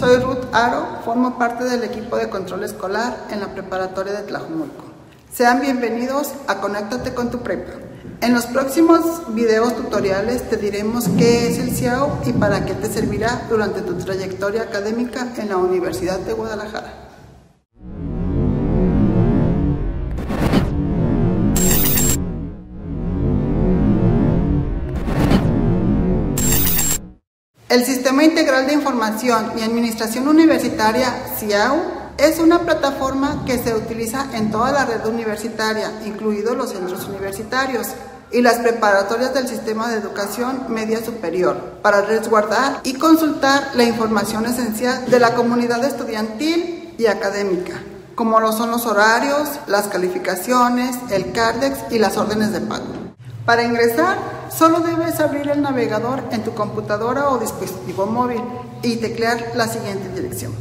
soy Ruth Aro, formo parte del equipo de control escolar en la preparatoria de Tlajomulco. Sean bienvenidos a Conéctate con tu Prepa. En los próximos videos tutoriales te diremos qué es el CIAU y para qué te servirá durante tu trayectoria académica en la Universidad de Guadalajara. El Sistema Integral de Información y Administración Universitaria, CIAU, es una plataforma que se utiliza en toda la red universitaria, incluidos los centros universitarios y las preparatorias del sistema de educación media superior, para resguardar y consultar la información esencial de la comunidad estudiantil y académica, como lo son los horarios, las calificaciones, el Cardex y las órdenes de pago. Para ingresar, solo debes abrir el navegador en tu computadora o dispositivo móvil y teclear la siguiente dirección: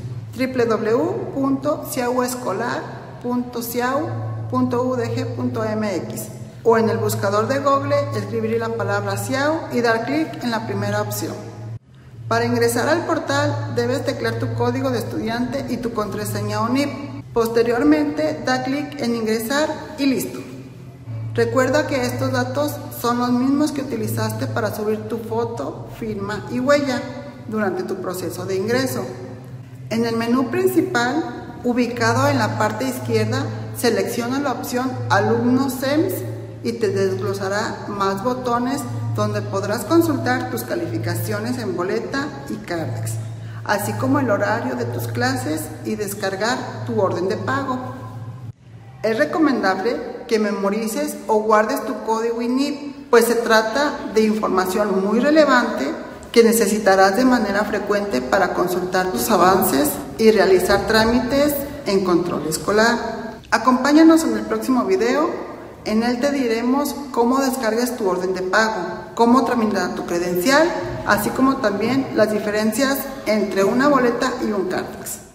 www.ciauescolar.ciau.udg.mx, o en el buscador de Google escribir la palabra CIAU y dar clic en la primera opción. Para ingresar al portal debes teclear tu código de estudiante y tu contraseña ONIP. Posteriormente da clic en ingresar y listo. Recuerda que estos datos son los mismos que utilizaste para subir tu foto, firma y huella durante tu proceso de ingreso. En el menú principal, ubicado en la parte izquierda, selecciona la opción Alumnos SEMS y te desglosará más botones donde podrás consultar tus calificaciones en boleta y Cardex, así como el horario de tus clases y descargar tu orden de pago. Es recomendable que memorices o guardes tu código INIP, pues se trata de información muy relevante que necesitarás de manera frecuente para consultar tus avances y realizar trámites en control escolar. Acompáñanos en el próximo video. En él te diremos cómo descargas tu orden de pago, cómo tramitar tu credencial, así como también las diferencias entre una boleta y un Cardex.